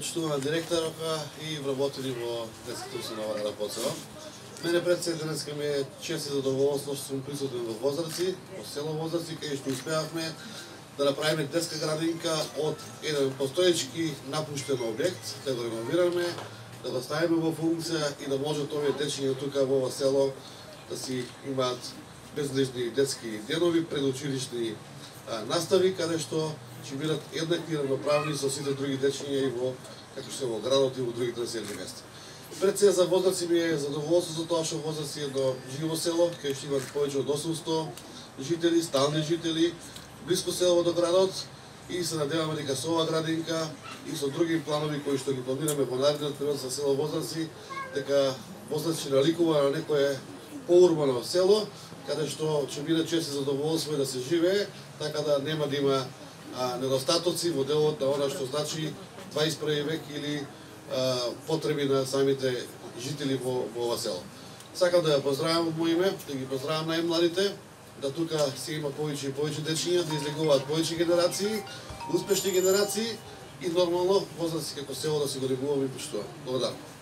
почитувана директорка и вработени во детската установа Рада Поцева. Мене пред се денеска ми е чест и задоволство што сум присутен во Возраци, во село Возраци, кај што успеавме да направиме детска градинка од еден постоечки напуштен објект, да го реновираме, да го ставиме во функција и да можат овие дечиња тука во ова село да си имаат безлежни детски денови, предучилишни настави, каде што ќе бидат еднакви и равноправни со сите други дечиња и во како што во градот и во другите населени места. Пред се за Возраци ми е задоволство за тоа што Возраци е едно живо село, кај што имат повеќе од 800 жители, стални жители, блиско село до градот и се надеваме дека со оваа градинка и со други планови кои што ги планираме во наредниот период за село Возраци, дека Возраци ќе наликува на некое поурбано село, каде што ќе биде чест и задоволство да се живее, така да нема да има недостатоци во делот на она што значи 21 век или потреби на самите жители во ова село. Сакам да ја поздравам од моје име, да ги поздравам најмладите, да тука се има повеќе и повеќе дечиња, да излегуваат повеќе генерации, успешни генерации и нормално Возраци како село да се го негуваме и почитуваме. Благодарам.